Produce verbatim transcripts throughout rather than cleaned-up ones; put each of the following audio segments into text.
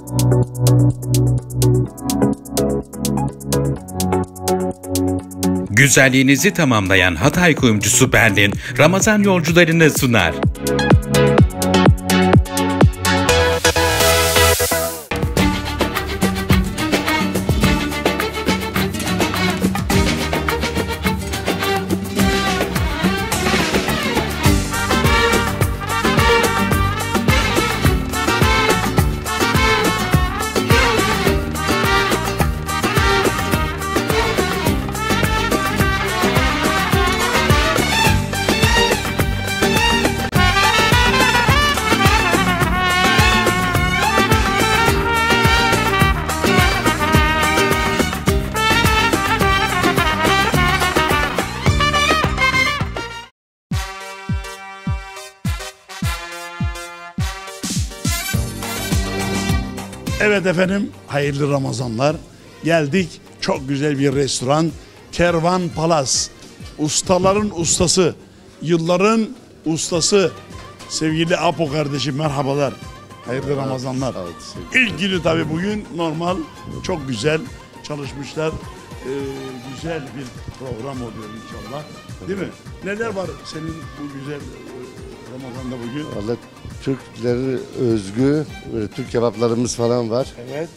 Güzelliğinizi tamamlayan Hatay kuyumcusu Berlin, Ramazan yolcularını sunar. Evet efendim, hayırlı Ramazanlar. Geldik, çok güzel bir restoran. Kervan Palas. Ustaların ustası, yılların ustası. Sevgili Apo kardeşim, merhabalar. Hayırlı Ramazanlar. İlk günü tabii bugün normal, çok güzel çalışmışlar. Ee, güzel bir program oluyor inşallah. Değil mi? Neler var senin bu güzel Ramazan'da bugün? Vallahi Türkleri özgü böyle Türk kebaplarımız falan var. Evet.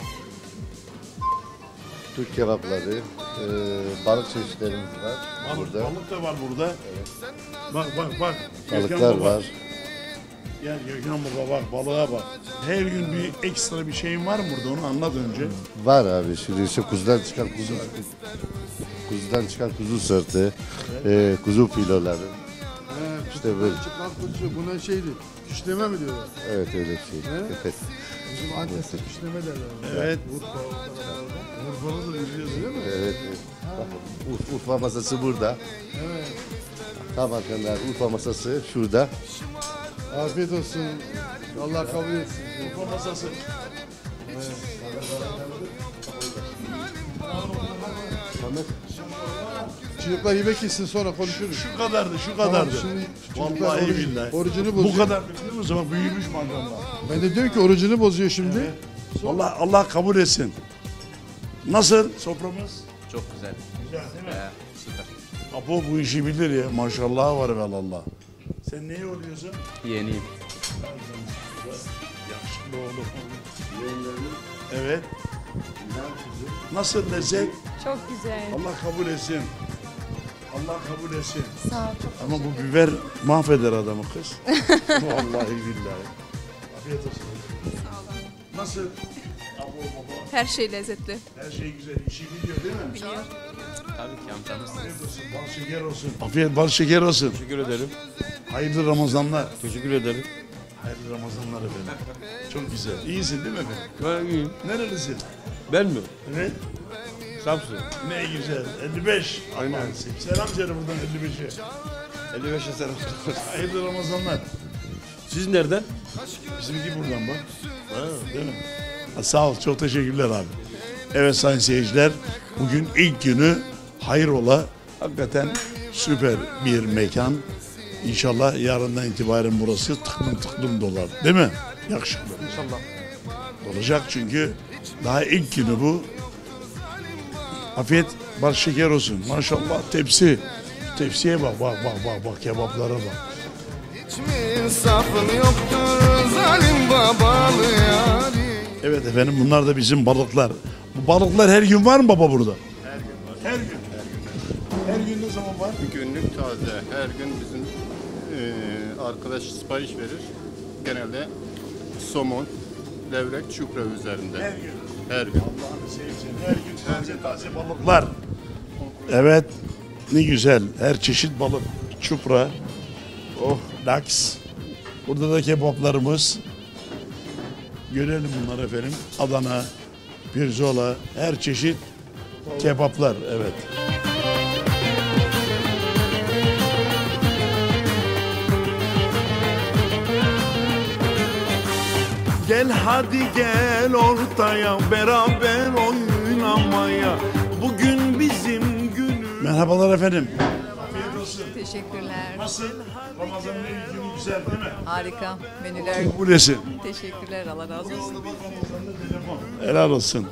Türk kebapları, e, balık çeşitlerimiz var. Balık, burada. balık da var burada. Evet. Bak bak bak. Balıklar Gökhan baba. var. Gel Gökhan baba bak, balığa bak. Her gün bir ekstra bir şeyin var mı burada, onu anlat önce. Var abi, şimdi işte kuzudan çıkan kuzu, kuzudan çıkan kuzu sırtı, evet. e, kuzu filoları. He, işte böyle. Çıkan kuzu, buna şeydi, küşleme mi diyorlar? Evet, öyle bir şey. Evet. Bizim Antep'te küşleme derler. Evet. Urfa'da da biliyoruz değil mi? Evet. evet. Bak, Ur- Urfa masası burada. Evet. Tam arkadan Urfa masası şurada. Afiyet olsun. Allah kabul etsin. Urfa masası. Ahmet. Çocuklar yemek yesin, sonra konuşuruz. Şu kadardı, şu kadardı. Tamam, şimdi çocuklar Vallahi orucu- billahi. orucunu bozuyor. Bu kadar biliyor musun? Bak büyümüş maşallah. Ben de diyorum ki orucunu bozuyor şimdi. Evet. Allah Allah kabul etsin. Nasıl soframız? Çok güzel. Güzel değil mi? Ee, süper. Apo bu işi bilir ya. Maşallah var velallah. Sen neye oluyorsun? Yeniyim. Yaşlı oğlum. Evet. Nasıl lezzet? Çok güzel. Allah kabul etsin. Allah kabul etsin. Sağ ol. Çok Ama bu biber mahveder adamı kız. Vallahi billahi. Afiyet olsun. sağ olun. Nasıl? Abo baba. Her şey lezzetli. Her şey güzel. İşi biliyor değil mi? Biliyor. Tabii ki amcamız. Afiyet olsun. Bal şeker olsun. Afiyet bal şeker olsun. Teşekkür ederim. Hayırlı Ramazanlar. Teşekkür ederim. Hayırlı Ramazanlar efendim. Çok güzel. İyisin değil mi efendim? Ben iyiyim. Nerelisin? Ben mi? Evet. Samsun. Ne güzel. elli beş. Aynen. Allah'ın sevgisi. Selam söyle buradan elli beşe. elli beşe selam. Hayırlı Ramazanlar. Siz nereden? Bizimki buradan bak. Ha, değil mi? Ha, sağ ol. Çok teşekkürler abi. Evet sayın seyirciler. Bugün ilk günü hayrola. Hakikaten süper bir mekan. İnşallah yarından itibaren burası tıklım tıklım dolar. Değil mi? Yakışıklı. İnşallah. Olacak çünkü daha ilk günü bu. Afiyet bal şeker olsun. Maşallah tepsi. Tepsiye bak bak bak bak bak kebaplara bak. Hiç insafın yoktur zalim babalı yari. Evet efendim bunlar da bizim balıklar. Bu balıklar her gün var mı baba burada? Her gün var. Her gün. Her gün ne zaman var? Günlük taze. Her gün bizim e, arkadaş sipariş verir. Genelde somon, levrek, çupra üzerinde. Her gün. Her gün. Allah'ını seveyim. Her gün taze taze balıklar. Evet. Ne güzel. Her çeşit balık. Çupra. Oh, laks. Burada da kebaplarımız. Görelim bunlar efendim. Adana, pirzola, her çeşit kebaplar. Evet. Gel hadi gel ortaya beraber oynamaya. Bugün bizim günümüz. Merhabalar efendim. Afiyet olsun. Teşekkürler. Nasıl? Ramazan'ın ilk günü güzel değil mi? Harika menüler. Bu resim. Teşekkürler. Allah razı olsun. Ramazan'da Helal olsun.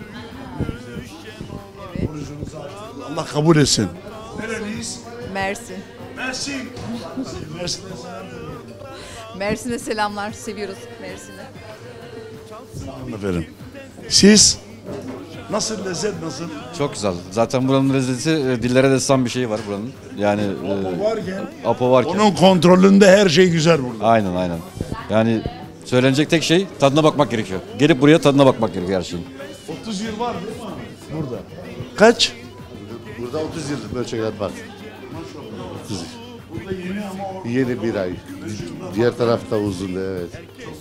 Allah kabul etsin. Nereliyiz? Mersin. Mersin. Mersin. Mersin'e selamlar. Seviyoruz Mersin'i. Efendim. Siz? Nasıl lezzet nasıl? Çok güzel. Zaten buranın lezzeti e, dillere destan bir şey var buranın. Yani e, Varken. Apo varken. Onun kontrolünde her şey güzel burada. Aynen aynen. Yani söylenecek tek şey tadına bakmak gerekiyor. Gelip buraya tadına bakmak gerekiyor her şeyin. otuz yıl var değil mi? Burada. Kaç? Burada otuz yıllık ölçekler var. otuz yıl. Burada yeni ama o Yeni bir ay. Diğer tarafta uzun, evet.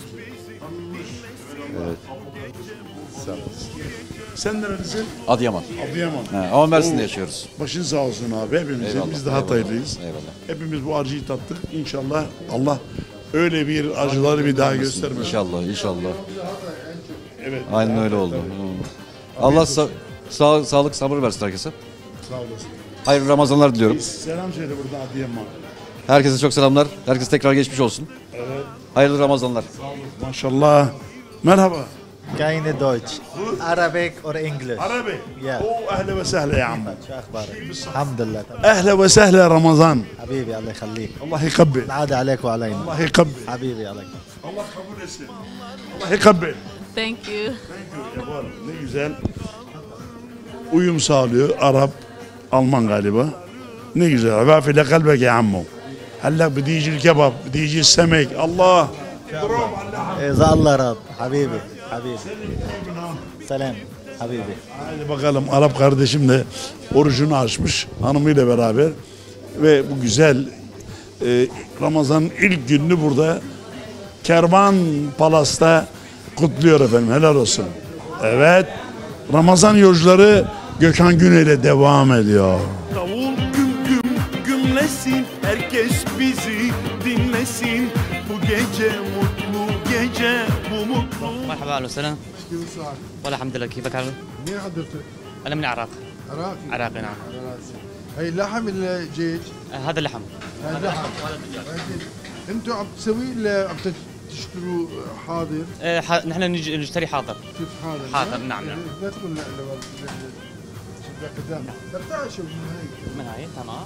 Evet. Sağ ol. sen nerelisin? Adıyaman. Adıyaman. He, ama Mersin'de Oo. yaşıyoruz. Başın sağ olsun abi hepimizin. Eyvallah, Biz de eyvallah, Hataylıyız. eyvallah. Hepimiz bu acıyı tattık. İnşallah Allah öyle bir acıları bir daha göstermesin. İnşallah inşallah. Evet. Aynen öyle oldu. Hı. Allah sa- sağ- sağlık sabır versin herkese. Sağ olasın. Hayırlı Ramazanlar diliyorum. Selam söyle burada Adıyaman. Herkese çok selamlar. Herkes tekrar geçmiş olsun. Evet. Hayırlı Ramazanlar. Maşallah. Merhaba. Keine Deutsch. Arabic or English. Arabi. Yeah. Oo, ehle ve sehle ya ammi. شو اخبارك؟ الحمد لله تمام. Ehle ve sehle Ramazan. حبيبي الله يخليك. Allah yekabbil. العادة عليك وعلينا. Allah yekabbil. حبيبي الله يخليك. Allah kabul etsin. Allah yekabbil. Thank you. Yapar. Ne güzel. Uyum sağlıyor. Arap, Alman galiba. Ne güzel. Gafile kalbek ya ammu. Hallak bidi yiyecil kebap, bidi yiyecil semek. Allah. إذا الله راض. حبيبي حبيبي. سلام حبيبي. Hadi bakalım Arap kardeşim de orucunu açmış hanımıyla beraber ve bu güzel e, Ramazan'ın ilk gününü burada Kervan Palas'ta kutluyor efendim. Helal olsun. Evet. Ramazan yolcuları Gökhan Güney ile devam ediyor. Davul güm güm gümlesin, herkes bizi dinlesin. Bu gece mutlu gece, bu mutlu. مرحبا اهلا وسهلا كيف صار؟ والله الحمد لله كيفك عامل؟ منين حضرتك؟ انا من العراق عراقي. عراقي نعم هي اللحم الجيج. آه، هذا اللحم هاي اللحم. انتوا عم تسوي ولا عم تشتروا حاضر؟ آه، ح- نحن نج- نشتري حاضر كيف حاضر؟ حاضر، نعم، نعم. لا تقول لا لا لا قدام. لا تعال شوف من هيك. من هاي تمام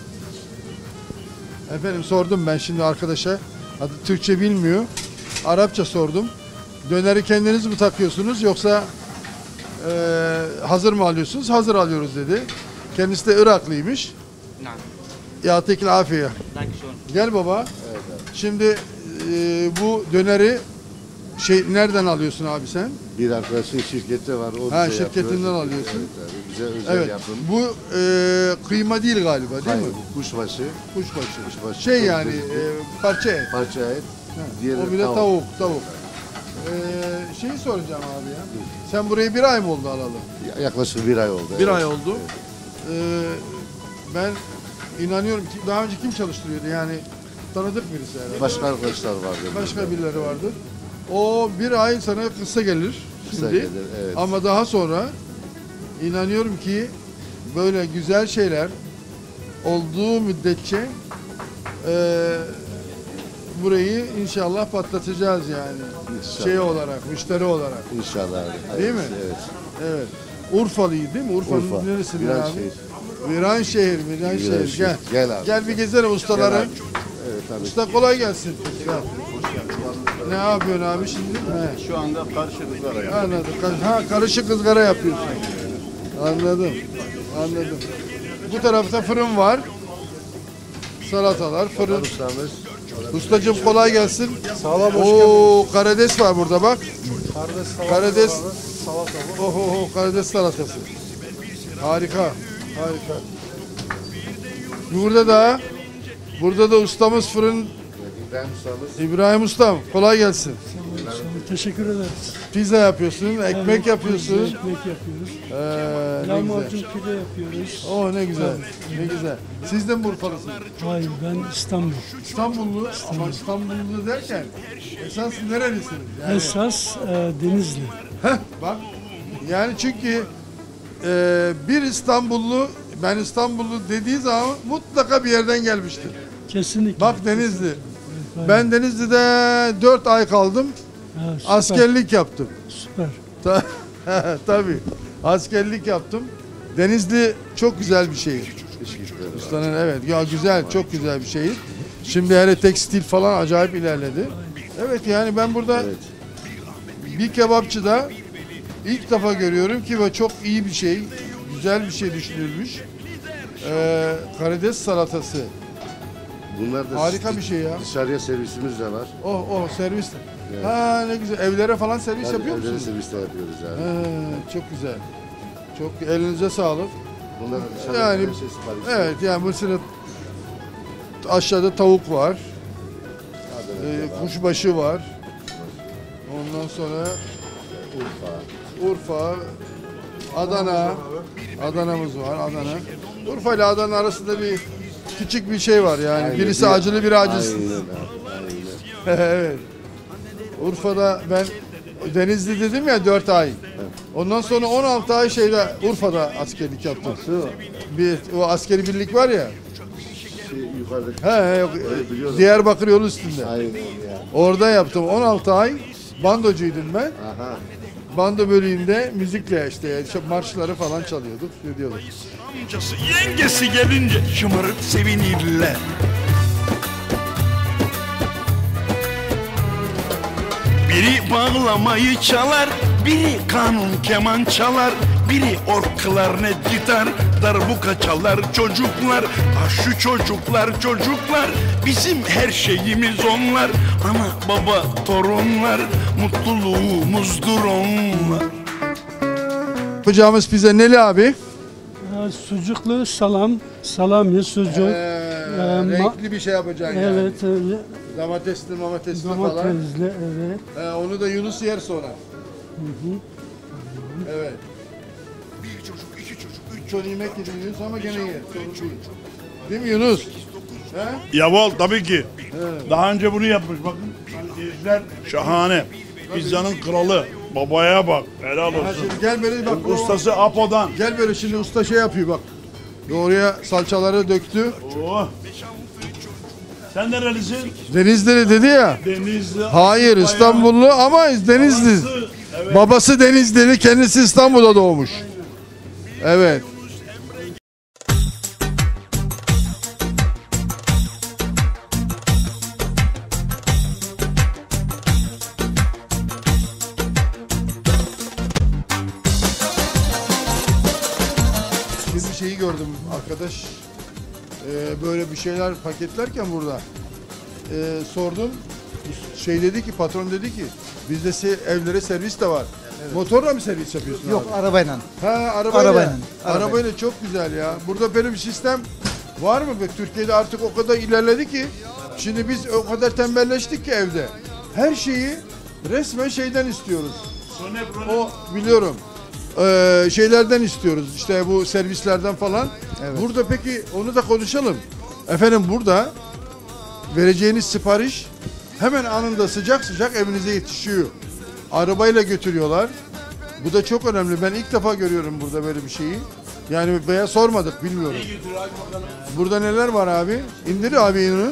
Efendim sordum ben şimdi arkadaşa. Adı Türkçe bilmiyor. Arapça sordum. Döneri kendiniz mi takıyorsunuz yoksa e, hazır mı alıyorsunuz? Hazır alıyoruz dedi. Kendisi de Iraklıymış. نعم Yatekil afiye. ثانك شلون Gel baba. Şimdi e, bu döneri şey nereden alıyorsun abi sen? Bir arkadaşın şirketi var. O Ha, bize şirketinden yapıyor. alıyorsun. Evet, abi, bize özel Evet. yapım. Bu e, kıyma değil galiba değil Hayır, mi? kuşbaşı. Kuşbaşı. Kuşbaşı. Şey Çok yani lezzetli. e, parça et. Parça et. Ha, Diğeri o bir de tavuk. tavuk, tavuk. Ee, şeyi soracağım abi ya. Sen burayı bir ay mı oldu alalı? Yaklaşık bir ay oldu. Bir evet. ay oldu. Ee, ben inanıyorum ki daha önce kim çalıştırıyordu yani tanıdık birisi herhalde. Başka arkadaşlar vardı. Başka burada. birileri vardır. O bir ay sana kısa gelir Kısa şimdi. gelir, evet. Ama daha sonra inanıyorum ki böyle güzel şeyler olduğu müddetçe eee burayı inşallah patlatacağız yani. İnşallah. Şey olarak, müşteri olarak. İnşallah abi. Değil mi? Evet. Evet. Urfalıydı değil mi? Urfa'nın Urfa. neresinden abi? Viranşehir. Viranşehir, Viranşehir. Viranşehir. Gel. Gel abi. Gel bir gezelim ustaları. Gel abi. Evet abi. Usta kolay gelsin. Gel. Ne yapıyorsun abi şimdi? He. Şu anda karşınızda arayın. Anladım. Kar- Ha, karışık ızgara yapıyorsun. Anladım. Anladım. Bu tarafta fırın var. Salatalar, fırın. Ustamız. Ustacığım kolay gelsin. Sağ ol, hoş Oo, karides var burada bak. Karides. Oho, oho, karides salatası. Harika. Harika. Burada da burada da ustamız fırın İbrahim ustamız. İbrahim Ustam. Kolay gelsin. Teşekkür ederiz. Pizza yapıyorsun, ekmek yapıyorsun. Ekmek yapıyoruz. Ee, ne Lahmacun güzel. pide yapıyoruz. Oh ne güzel. Ne güzel. Siz de mi Urfalısınız? Hayır ben İstanbul. İstanbullu ama İstanbullu derken esas nerelisiniz? Yani, Esas e, Denizli. heh, bak yani çünkü e, bir İstanbullu ben İstanbullu dediği zaman mutlaka bir yerden gelmiştir. Kesinlikle. Bak Denizli. Aynen. Ben Denizli'de dört ay kaldım. Ha, süper, Askerlik yaptım. Süper. Ta- Tabii. Askerlik yaptım. Denizli çok güzel bir şehir. Ustanın evet. Ya güzel, çok güzel bir şehir. Şimdi hele tekstil falan acayip ilerledi. Evet yani ben burada Evet. bir kebapçıda ilk defa görüyorum ki bu çok iyi bir şey. Güzel bir şey düşünülmüş. Ee, karides salatası. Bunlar da Harika bir şey ya. Dışarıya servisimiz de var. Oh oh servis. Evet. Ha ne güzel. Evlere falan servis Tabii, yapıyor evlere musunuz? servis de yapıyoruz yani. Ha, çok güzel. Çok elinize sağlık. Bunlar da dışarıda Yani her şey sipariş. evet yani mesela aşağıda tavuk var. Adana'da Ee, var. kuşbaşı var. Ondan sonra Urfa. Urfa, Adana. Adana'mız var, Adana. Urfa ile Adana arasında bir küçük bir şey var yani. Aynen, Birisi bir- acılı, biri acısız. Aynen, aynen. Evet. Urfa'da ben Denizli dedim ya dört ay. Ondan sonra on altı ay şeyde Urfa'da askerlik yaptım. Bir o askeri birlik var ya. Şey, yukarıda. He, he yok, Evet, biliyorum. Diyarbakır yolu üstünde. Aynen ya. Orada yaptım. on altı ay bandocuydum ben. Aha. Bando bölüğünde müzikle işte işte marşları falan çalıyorduk, söylüyorduk. Amcası yengesi gelince şımarıp sevinirler. Biri bağlamayı çalar, biri kanun keman çalar, biri ork klarnet gitar, darbuka çalar çocuklar. Ah şu çocuklar çocuklar, bizim her şeyimiz onlar. Ana baba torunlar, mutluluğumuzdur onlar. Yapacağımız pizza neli abi? Ha, sucuklu salam, salami, sucuk. Ee, Ee, ma- renkli bir şey yapacaksın yani. Evet, öyle. Domatesli, domatesli falan. Domatesli, evet. Ee, onu da Yunus yer sonra. Hı hı. Evet. Bir çocuk, iki çocuk, üç çocuk yemek yedi Yunus ama gene yer. Sorun değil. Değil mi Yunus? He? Yaval tabii ki. Evet. Daha önce bunu yapmış. Bakın izler şahane. Pizzanın kralı. Babaya bak. Helal Ha, olsun. şimdi gel böyle bak. Ustası Apo'dan. Gel böyle şimdi usta şey yapıyor bak. Doğruya salçaları döktü. Oh. Sen nerelisin? Denizli dedi ya. Denizli. Hayır Bayağı- İstanbullu ama Denizli. Babası, evet. Babası Denizli, kendisi İstanbul'da doğmuş. Evet. Şimdi şeyi gördüm arkadaş. Ee, böyle bir şeyler paketlerken burada ee, sordum. Şey dedi ki patron dedi ki bizde se- evlere servis de var. Motorla mı servis yapıyorsun Yok abi? arabayla. Ha arabayla. Arabayla, Arabayla. arabayla. çok güzel ya. Burada böyle bir sistem var mı? Bak, Türkiye'de artık o kadar ilerledi ki şimdi biz o kadar tembelleştik ki evde. Her şeyi resmen şeyden istiyoruz. O biliyorum. Ee, şeylerden istiyoruz. İşte bu servislerden falan. Evet. Burada peki onu da konuşalım. Efendim burada vereceğiniz sipariş hemen anında sıcak sıcak evinize yetişiyor. Arabayla götürüyorlar. Bu da çok önemli. Ben ilk defa görüyorum burada böyle bir şeyi. Yani veya sormadık bilmiyorum. Burada neler var abi? İndir abi onu.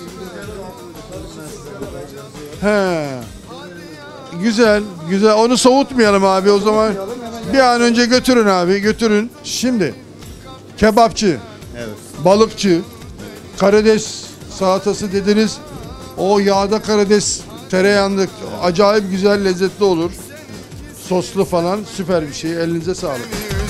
He. Güzel, güzel. Onu soğutmayalım abi o zaman. Bir an önce götürün abi, götürün. Şimdi kebapçı, Evet. balıkçı, karides salatası dediniz. O yağda karides, tereyağında acayip güzel, lezzetli olur. Soslu falan süper bir şey. Elinize sağlık.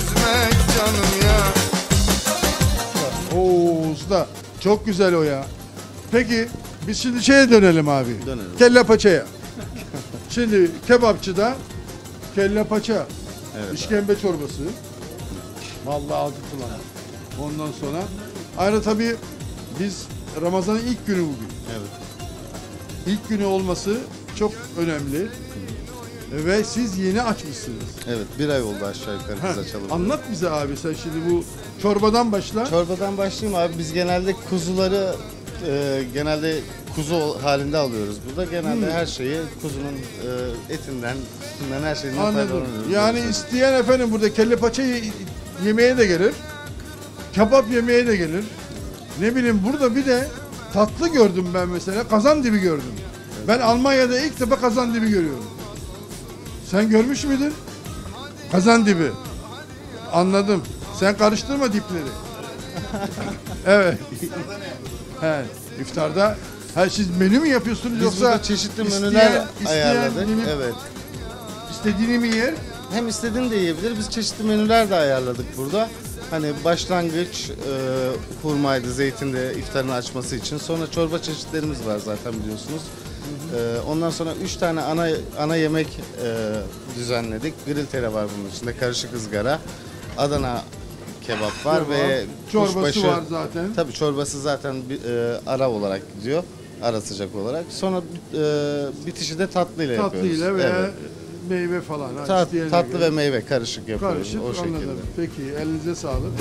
Oo usta. Çok güzel o ya. Peki biz şimdi şeye dönelim abi. Dönelim. Kelle paçaya. Şimdi kebapçıda kelle paça, Evet. işkembe çorbası. Vallahi ağzı kulağına. Ondan sonra ayrı tabii biz Ramazan'ın ilk günü bugün. Evet. İlk günü olması çok önemli. Ve siz yeni açmışsınız. Evet, bir ay oldu aşağı yukarı Ha, biz açalım. anlat bize abi sen şimdi bu çorbadan başla. Çorbadan başlayayım abi. Biz genelde kuzuları e, genelde kuzu halinde alıyoruz. Burada genelde Hmm. her şeyi kuzunun e, etinden, sütünden her şeyinden Anladım. faydalanıyoruz. Yani isteyen efendim burada kelle paça ye- yemeğe de gelir. Kebap yemeğe de gelir. Ne bileyim burada bir de tatlı gördüm ben mesela. Kazan dibi gördüm. Ben Almanya'da ilk defa kazan dibi görüyorum. Sen görmüş müydün? Kazan dibi. Anladım. Sen karıştırma dipleri. Evet. He, iftarda her siz menü mü yapıyorsunuz Biz yoksa burada çeşitli isteyen- menüler isteyen ayarladık. dilim- Evet. İstediğini mi yer? Hem istediğini de yiyebilir. Biz çeşitli menüler de ayarladık burada. Hani başlangıç e, hurmaydı, zeytinde iftarını açması için. Sonra çorba çeşitlerimiz var zaten biliyorsunuz. E, ondan sonra üç tane ana ana yemek e, düzenledik. Grill tere var bunun içinde, karışık ızgara, Adana kebap var Kebap, ve çorbası kuşbaşı- var zaten. Tabii çorbası zaten bir, e, ara olarak gidiyor. Ara sıcak olarak. Sonra e, bitişi de tatlıyla yapıyoruz. Tatlıyla veya Evet. meyve falan. ha, Tat- isteyene tatlı göre. ve meyve karışık yapıyoruz Karışık, o şekilde. anladım. Peki, elinize sağlık.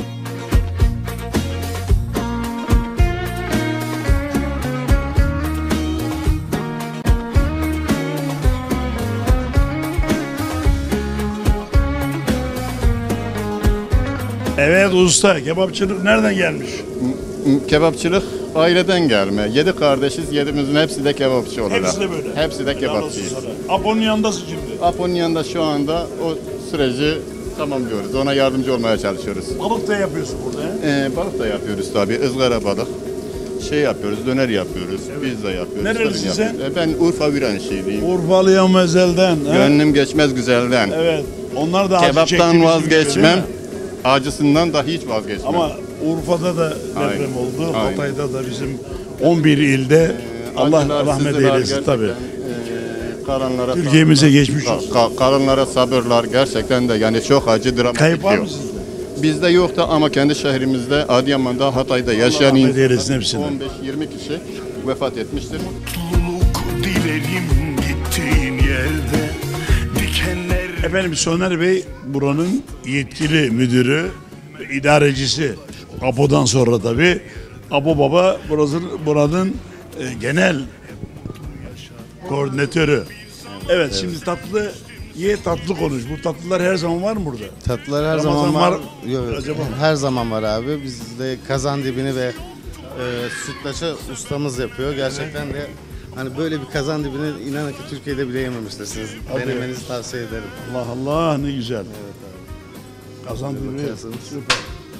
Evet usta, kebapçılık nereden gelmiş? Kebapçılık aileden gelme. Yedi kardeşiz, yedimizin hepsi de kebapçı olarak. Hepsi de böyle. Hepsi de Helal olsun kebapçıyız. sana. Apo'nun yanındasın şimdi. Apo'nun yanında şu anda o süreci tamamlıyoruz. Ona yardımcı olmaya çalışıyoruz. Balık da yapıyorsun burada. he? Ee, balık da yapıyoruz tabii. Izgara balık. Şey yapıyoruz, döner yapıyoruz, pizza yapıyoruz. Nerelisin fırın sen? yapıyoruz. Ee, Ben Urfa Viranşehirliyim. Urfalıyam ezelden. he? Gönlüm geçmez güzelden. Evet. Onlar da acı Kebaptan çektiğimiz vazgeçmem. gibi, değil mi? Acısından da hiç vazgeçmem. Ama Urfa'da da Aynen. deprem oldu. Aynen. Hatay'da da bizim on bir ilde Allah Acılar, rahmet sızılar eylesin gerçekten, tabii. e, kalanlara Türkiye'mize sabırlar- geçmiş ka- olsun. ka- kalanlara sabırlar gerçekten de yani çok acı dramatik. Kayıp var diyor. mı sizde? Bizde yoktu ama kendi şehrimizde Adıyaman'da, Hatay'da yaşayan rahmet eylesin hepsine. on beş yirmi kişi vefat etmiştir. Mutluluk dilerim gittiğin yerde. Dikenler Efendim Soner Bey buranın yetkili müdürü, ve idarecisi. Apo'dan sonra tabii. Apo Baba burası, buranın e, genel koordinatörü. Evet, şimdi tatlı ye tatlı konuş. Bu tatlılar her zaman var mı burada? Tatlılar her Ramazan zaman var. var. Yok, Acaba? her zaman var abi. Bizde kazan dibini ve e, sütlaçı ustamız yapıyor. Gerçekten de hani böyle bir kazan dibini inanın ki Türkiye'de bile yememiştirsiniz. Hadi. Denemenizi tavsiye ederim. Allah Allah ne güzel. Kazandı Bir bir bakıyorsunuz. süper.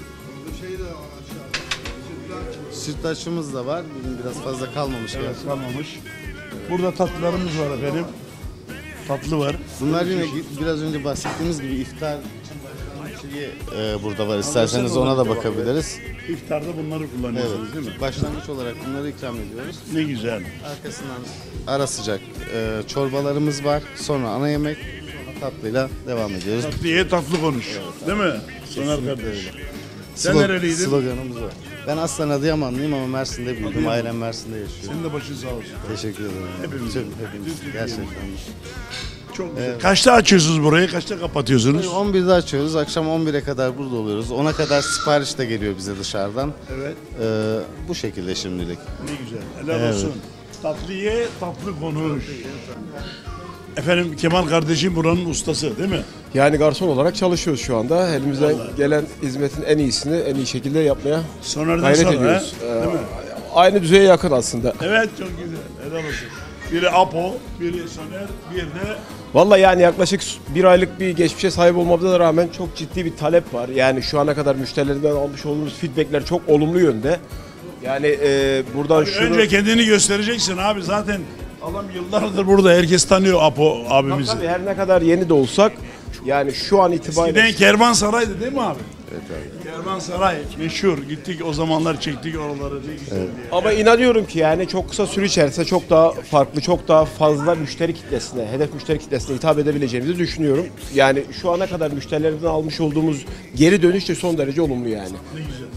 Sütlaçımız da var. Bugün biraz fazla kalmamış. Evet, gerçi. kalmamış. Burada tatlılarımız var efendim. Tatlı var. Bunlar yine biraz önce bahsettiğimiz gibi iftar şeyi e, burada var. İsterseniz ona da bakabiliriz. İftarda bunları kullanıyorsunuz Evet. değil mi? Başlangıç olarak bunları ikram ediyoruz. Ne güzel. Arkasından ara sıcak e, çorbalarımız var. Sonra ana yemek tatlıyla devam ediyoruz. Tatlı ye tatlı konuş. Değil mi? Soner kardeş. Sen Slog- nereliydin? Sloganımız var. Ben aslen Adıyamanlıyım ama Mersin'de büyüdüm. Adıyaman. Ailem Mersin'de yaşıyor. Senin de başın sağ olsun. Teşekkür ederim. Hepimiz. Tüm, hepimiz. Gerçekten. Çok güzel. Kaçta açıyorsunuz burayı? Kaçta kapatıyorsunuz? on birde açıyoruz. Akşam on bire kadar burada oluyoruz. ona kadar sipariş de geliyor bize dışarıdan. Evet. Ee, bu şekilde şimdilik. Ne güzel. Helal Evet. olsun. Tatlı ye, tatlı konuş. Efendim Kemal kardeşim buranın ustası değil mi? Yani garson olarak çalışıyoruz şu anda. Elimizden gelen hizmetin en iyisini en iyi şekilde yapmaya Soner'den gayret sonra, ediyoruz. he? Ee, Değil mi? Aynı düzeye yakın aslında. Evet çok güzel. Helal olsun. Biri Apo, biri Soner, bir de Vallahi yani yaklaşık bir aylık bir geçmişe sahip olmamıza rağmen çok ciddi bir talep var. Yani şu ana kadar müşterilerden almış olduğumuz feedbackler çok olumlu yönde. Yani e, buradan şunu... önce kendini göstereceksin abi. Zaten adam yıllardır burada. Herkes tanıyor Apo abimizi. Tabii her ne kadar yeni de olsak yani şu an itibariyle... Eskiden Kervansaray'dı değil mi abi? Evet abi. Kervansaray meşhur. Gittik o zamanlar çektik oraları. Ne güzel diye. Ama inanıyorum ki yani çok kısa süre içerisinde çok daha farklı, çok daha fazla müşteri kitlesine, hedef müşteri kitlesine hitap edebileceğimizi düşünüyorum. Yani şu ana kadar müşterilerden almış olduğumuz geri dönüş de son derece olumlu yani. Ne güzel.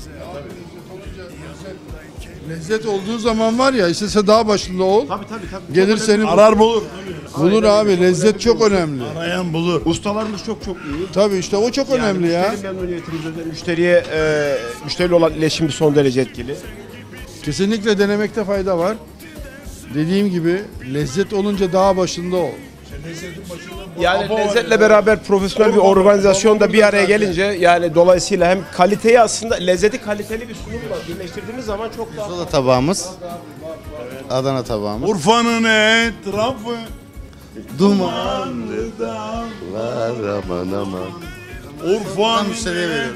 Lezzet olduğu zaman var ya, istese dağ başında ol. Tabii tabii tabii. Gelir seni Arar bulur. bulur abi. Lezzet çok önemli. Arayan bulur. Ustalarımız çok çok iyi. Tabii işte o çok önemli ya. Müşteri memnuniyetimiz özel, müşteriye, e, müşteriyle olan iletişim son derece etkili. Kesinlikle denemekte fayda var. Dediğim gibi lezzet olunca dağ başında ol. Yani Apo var lezzetle ya. beraber profesyonel bir organizasyon da bir araya gelince yani dolayısıyla hem kaliteyi aslında lezzeti kaliteli bir sunumla birleştirdiğimiz zaman çok daha... Burada tabağımız. Adana tabağımız. Urfa'nın etrafı Dumanlı dağlar aman aman. Urfa müşteriye veriyorum.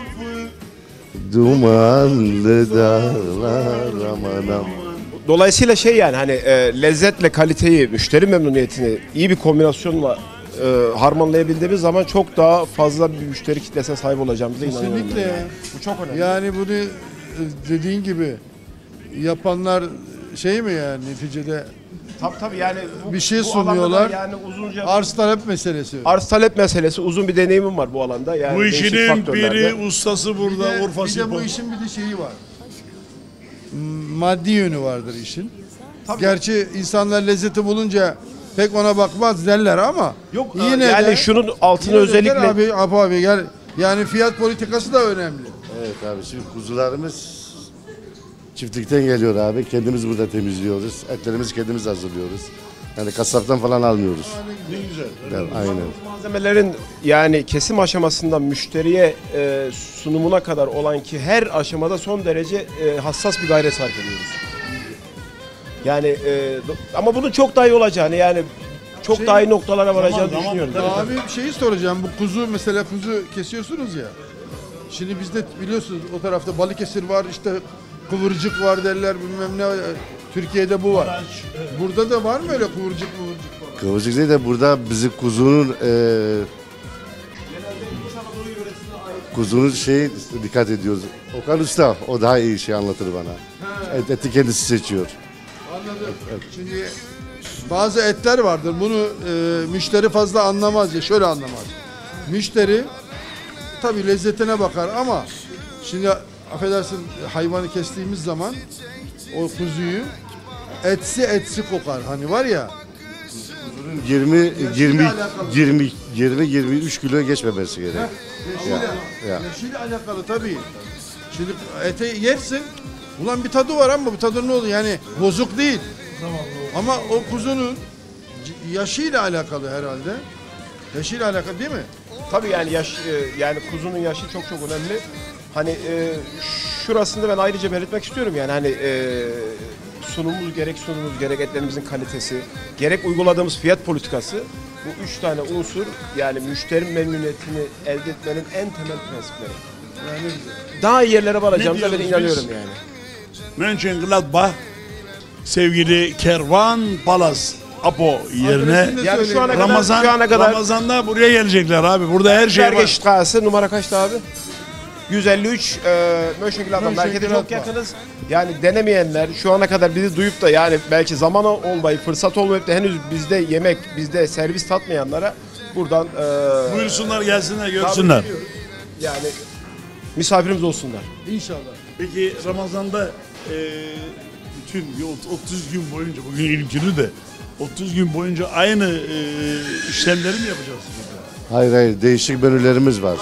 Dumanlı dağlar aman aman. Dolayısıyla şey yani hani e, lezzetle kaliteyi, müşteri memnuniyetini iyi bir kombinasyonla e, harmanlayabildiğimiz zaman çok daha fazla bir müşteri kitlesine sahip olacağımıza inanıyorum. Kesinlikle yani. ya. Bu çok önemli. Yani bunu e, dediğin gibi yapanlar şey mi yani neticede Tabii tabii yani bu, bir şey bu sunuyorlar. alanda da yani uzunca Arz talep meselesi. arz talep meselesi, uzun bir deneyimim var bu alanda. Yani Bu değişik işinin faktörlerde. biri ustası Bir burada, de, Urfa bir de bu Spor. işin bir de şeyi var. Maddi yönü vardır işin. Gerçi insanlar lezzeti bulunca pek ona bakmaz derler ama Yok yine yani de, şunun altını yine de özellikle gel abi, abi abi gel. Yani fiyat politikası da önemli. Evet abi şimdi kuzularımız çiftlikten geliyor abi. Kendimiz burada temizliyoruz. Etlerimizi kendimiz hazırlıyoruz. Yani kasaptan falan almıyoruz. Ne güzel. Yani, aynen. malzemelerin yani kesim aşamasından müşteriye e, sunumuna kadar olan ki her aşamada son derece e, hassas bir gayret sarf ediyoruz. Yani e, do- ama bunun çok daha iyi olacağını yani çok Şey- daha iyi noktalara varacağını Zaman, düşünüyorum. zaman, Tabii, Abi bir şeyi soracağım. Bu kuzu mesela kuzu kesiyorsunuz ya. Şimdi bizde biliyorsunuz o tarafta Balıkesir var, işte kıvırcık var derler, bilmem ne. Türkiye'de bu var. Burada da var mı öyle kıvırcık kıvırcık falan? Kıvırcık değil de burada bizi kuzunun e, kuzunun şeyi dikkat ediyoruz. Okan Usta o daha iyi şey anlatır bana. Et, eti kendisi seçiyor. Anladım. Şimdi bazı etler vardır. Bunu e, müşteri fazla anlamaz ya. Şöyle anlamaz. Müşteri tabii lezzetine bakar ama şimdi affedersin hayvanı kestiğimiz zaman o kuzuyu etsi etsi kokar. Hani var ya. yirmi yirmi alakalı. yirmi yirmi yirmi üç kilo geçmemesi gerek. Yaşıyla, ya. yaşıyla alakalı tabii. Şimdi ete yersin. Ulan bir tadı var ama bu tadı ne oluyor? Yani bozuk değil. Ama o kuzunun c- yaşıyla alakalı herhalde. Yaşıyla alakalı değil mi? Tabii yani yaş e, yani kuzunun yaşı çok çok önemli. Hani e, şurasında ben ayrıca belirtmek istiyorum yani hani e, sunumumuz gerek sunumumuz gerek etlerimizin kalitesi gerek uyguladığımız fiyat politikası bu üç tane unsur yani müşteri memnuniyetini elde etmenin en temel prensipleri. Yani Daha iyi yerlere varacağımıza ben diyoruz inanıyorum biz? yani. Mönchengladbach sevgili Kervan Palas Apo yerine Adresini de Yani şu ana kadar Ramazan şu ana kadar Ramazan'da buraya gelecekler abi. Burada her şey var. Bergestraße numara kaçtı abi? yüz elli üç e, Mönchengladbach merkeze çok Mönchengladbach. yakınız. Yani denemeyenler şu ana kadar bizi duyup da yani belki zaman olmayıp fırsat olmayıp da henüz bizde yemek, bizde servis tatmayanlara buradan e, Buyursunlar gelsinler görsünler. davet ediyoruz. Yani misafirimiz olsunlar. İnşallah. Peki Ramazan'da e, bütün bir ot- otuz gün boyunca bugün ilk günü de otuz gün boyunca aynı e, işlemleri mi yapacağız? Hayır hayır değişik menülerimiz var.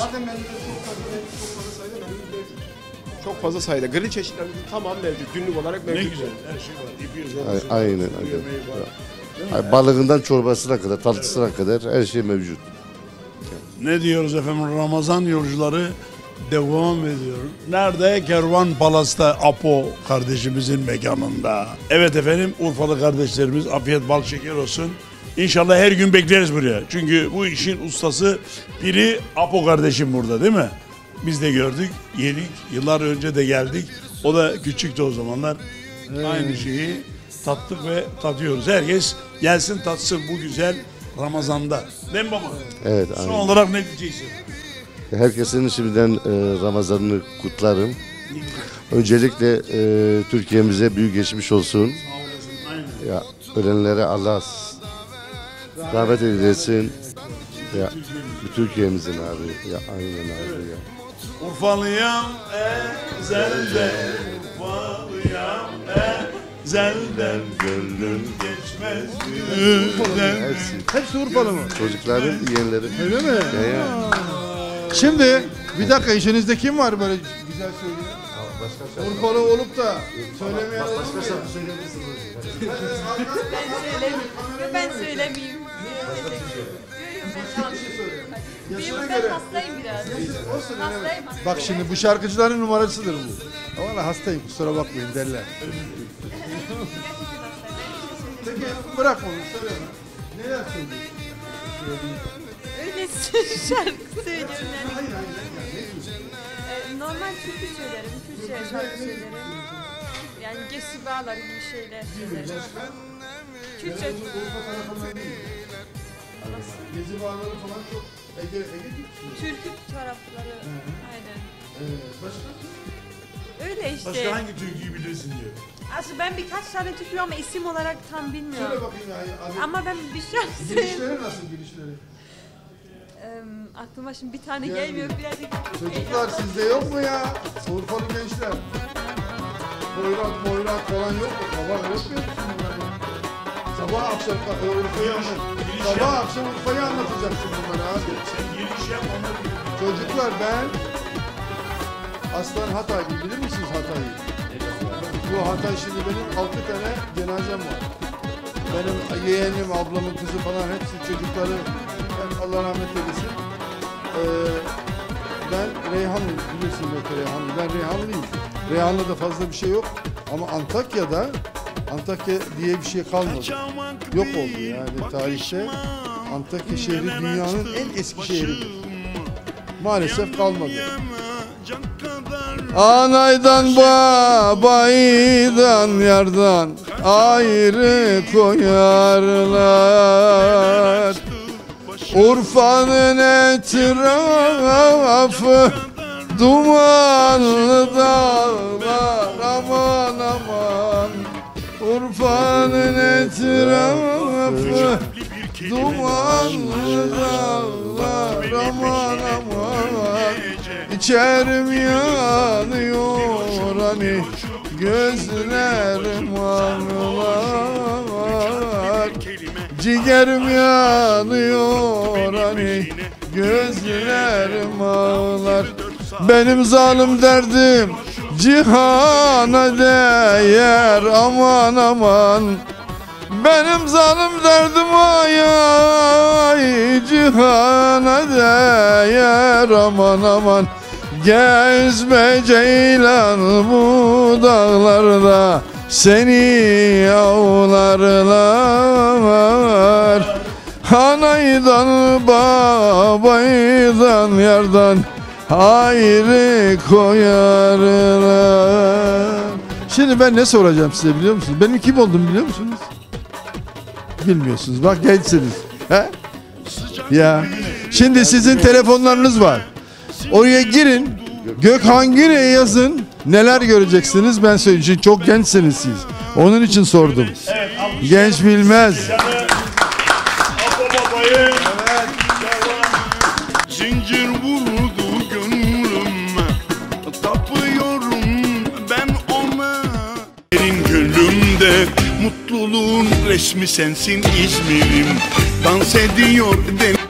Çok fazla sayıda grill çeşitlerimizin tamam mevcut. Günlük olarak Ne mevcut. güzel her şey var. İpi Ay- özellikle. Aynen yemeği aynen. var. Ay, Balığından çorbasına kadar, tatlısına kadar her şey mevcut. Ne diyoruz efendim? Ramazan yolcuları devam ediyor. Nerede? Kervan Palas'ta Apo kardeşimizin mekanında. Evet efendim Urfalı kardeşlerimiz afiyet bal şeker olsun. İnşallah her gün bekleriz buraya. Çünkü bu işin ustası biri Apo kardeşim burada değil mi? Biz de gördük, yedik. Yıllar önce de geldik. O da küçüktü o zamanlar. Aynı şeyi tattık ve tadıyoruz. Herkes gelsin tatsın bu güzel Ramazan'da. Değil mi baba? Evet Son aynen. olarak ne diyeceksin? Herkesin şimdiden e, Ramazan'ını kutlarım. Öncelikle e, Türkiye'mize büyük geçmiş olsun. Ya ölenlere Allah rahmet eylesin. Ya bu Türkiye'mizin abi. Ya aynen abi ya. Urfalıyam ezelden, Urfalıyam ezelden, gönlüm geçmez düğünden. Hepsi. Hepsi Urfalı mı? Çocukların, yeğenlerin. Öyle mi? Ya, ya. Şimdi bir dakika işinizde kim var böyle güzel söylüyor? Urfalı olup da söylemeyen olur mu ya? Ben söylemeyeyim. Yaşına Ben göre. hastayım biraz. Hastayım. Bak şimdi bu şarkıcıların numarasıdır bu. Valla hastayım kusura bakmayın derler. Peki bırak onu söyle. Ne Neler söylüyorsun? Öyle şarkı söylüyorum yani. Hayır hayır hayır. Ee, Normal türkü söylerim, Kürtçe şarkı söylerim. Yani gesi bağlar gibi şeyler söylerim. Kürtçe. Urfa tarafından değil. Gezi bağları falan çok Ege, Ege Türkü tarafları. Aynen. Evet. Başka? Öyle işte. Başka hangi türküyü bilirsin diyor. Aslında ben birkaç tane türkü biliyorum ama isim olarak tam bilmiyorum. Söyle bakayım ya. Abi. Ama ben bir şarkı söyleyeyim. Girişleri nasıl girişleri? Ee, aklıma şimdi bir tane Gelmiyor. gelmiyor birazcık. Çocuklar sizde yok mu ya? Urfalı gençler. Boyrat boyrat falan yok mu? Sabah öğretmiyor musun bunları? Sabah akşam e, Urfa'yı anlat. Sabah akşam Urfa'yı anlatacaksın bunlara abi. Sen giriş yap onları bil. Çocuklar ben Aslan Hatay bilir misiniz Hatay'ı? Bu Hatay şimdi benim altı tane cenazem var. Benim yeğenim, ablamın kızı falan hepsi çocukları. Ben Allah rahmet eylesin. Ee, ben Reyhanlıyım biliyorsun belki Reyhanlı. Ben Reyhanlıyım. Reyhanlı'da fazla bir şey yok. Ama Antakya'da Antakya diye bir şey kalmadı. Yok oldu yani tarihte. Antakya şehri dünyanın en eski şehridir. Maalesef kalmadı. Anaydan babaydan yardan ayrı koyarlar. Urfa'nın etrafı dumanlı dağlar, aman aman. Urfa'nın etrafı dumanlı dağlar, aman aman. İçerim yanıyor hani gözlerim ağlar. Ciğerim yanıyor hani gözlerim ağlar. Benim zalim derdim cihana değer, aman aman. Benim zalim derdim ay ay cihana değer, aman aman. Gezme ceylan bu dağlarda seni avlarlar. Anaydan babaydan yardan ayrı koyarlar. Şimdi ben ne soracağım size biliyor musunuz? Benim kim olduğumu biliyor musunuz? Bilmiyorsunuz. Bak gençsiniz. He? Ya. Şimdi sizin telefonlarınız var. Oraya girin. Gökhan Güne yazın. Neler göreceksiniz ben söyleyeceğim. Çok gençsiniz siz. Onun için sordum. Evet, genç bilmez. Zincir vurdu gönlüme, tapıyorum ben ona. Senin gönlümde mutluluğun resmi sensin İzmir'im. Dans ediyor deniz.